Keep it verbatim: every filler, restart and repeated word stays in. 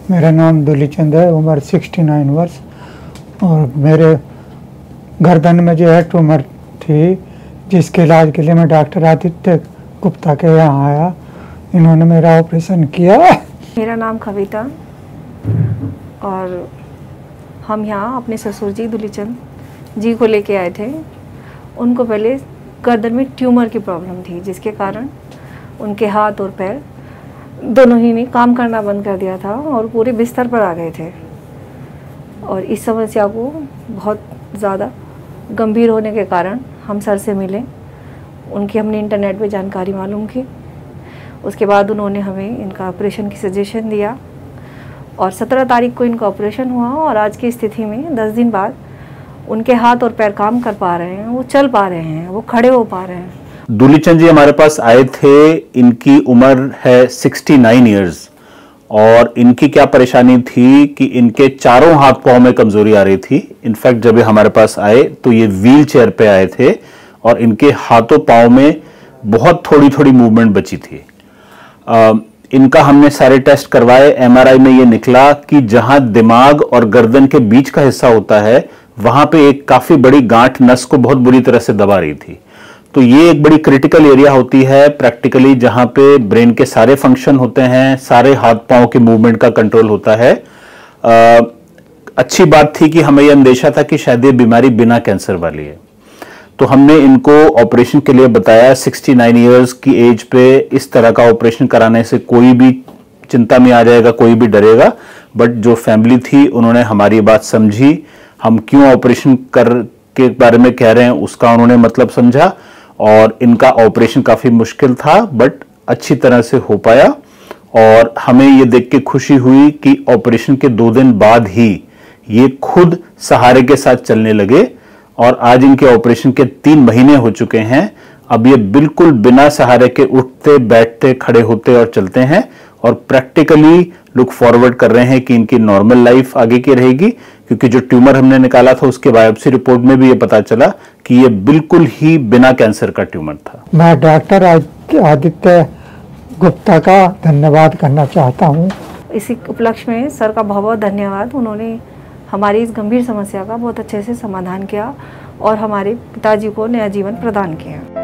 मेरा नाम दुलीचंद है, उम्र सिक्सटी नाइन वर्ष। और मेरे गर्दन में जो है ट्यूमर थी, जिसके इलाज के लिए मैं डॉक्टर आदित्य गुप्ता के यहाँ आया। इन्होंने मेरा ऑपरेशन किया। मेरा नाम कविता और हम यहाँ अपने ससुर जी दुलीचंद जी को लेके आए थे। उनको पहले गर्दन में ट्यूमर की प्रॉब्लम थी, जिसके कारण उनके हाथ और पैर दोनों ही ने काम करना बंद कर दिया था और पूरे बिस्तर पर आ गए थे। और इस समस्या को बहुत ज़्यादा गंभीर होने के कारण हम सर से मिले। उनकी हमने इंटरनेट पे जानकारी मालूम की। उसके बाद उन्होंने हमें इनका ऑपरेशन की सजेशन दिया और सत्रह तारीख को इनका ऑपरेशन हुआ। और आज की स्थिति में दस दिन बाद उनके हाथ और पैर काम कर पा रहे हैं, वो चल पा रहे हैं, वो खड़े हो पा रहे हैं। दुलीचंद जी हमारे पास आए थे। इनकी उम्र है सिक्सटी नाइन इयर्स और इनकी क्या परेशानी थी कि इनके चारों हाथ पांव में कमजोरी आ रही थी। इनफैक्ट जब ये हमारे पास आए तो ये व्हील चेयर पे आए थे और इनके हाथों पांव में बहुत थोड़ी थोड़ी मूवमेंट बची थी। आ, इनका हमने सारे टेस्ट करवाए। एमआरआई में ये निकला कि जहां दिमाग और गर्दन के बीच का हिस्सा होता है, वहां पे एक काफी बड़ी गांठ नस को बहुत बुरी तरह से दबा रही थी। तो ये एक बड़ी क्रिटिकल एरिया होती है प्रैक्टिकली, जहां पे ब्रेन के सारे फंक्शन होते हैं, सारे हाथ पांव के मूवमेंट का कंट्रोल होता है। आ, अच्छी बात थी कि हमें यह अंदेशा था कि शायद ये बीमारी बिना कैंसर वाली है। तो हमने इनको ऑपरेशन के लिए बताया। सिक्सटी नाइन इयर्स की एज पे इस तरह का ऑपरेशन कराने से कोई भी चिंता में आ जाएगा, कोई भी डरेगा। बट जो फैमिली थी उन्होंने हमारी बात समझी। हम क्यों ऑपरेशन कर के बारे में कह रहे हैं उसका उन्होंने मतलब समझा और इनका ऑपरेशन काफी मुश्किल था बट अच्छी तरह से हो पाया। और हमें ये देख के खुशी हुई कि ऑपरेशन के दो दिन बाद ही ये खुद सहारे के साथ चलने लगे और आज इनके ऑपरेशन के तीन महीने हो चुके हैं। अब ये बिल्कुल बिना सहारे के उठते, बैठते, खड़े होते और चलते हैं और प्रैक्टिकली लुक फॉरवर्ड कर रहे हैं कि इनकी नॉर्मल लाइफ आगे की रहेगी, क्योंकि जो ट्यूमर हमने निकाला था उसके बायोप्सी रिपोर्ट में भी ये पता चला कि ये बिल्कुल ही बिना कैंसर का ट्यूमर था। मैं डॉक्टर आदित्य गुप्ता का धन्यवाद करना चाहता हूँ। इसी उपलक्ष्य में सर का बहुत बहुत धन्यवाद। उन्होंने हमारी इस गंभीर समस्या का बहुत अच्छे से समाधान किया और हमारे पिताजी को नया जीवन प्रदान किया।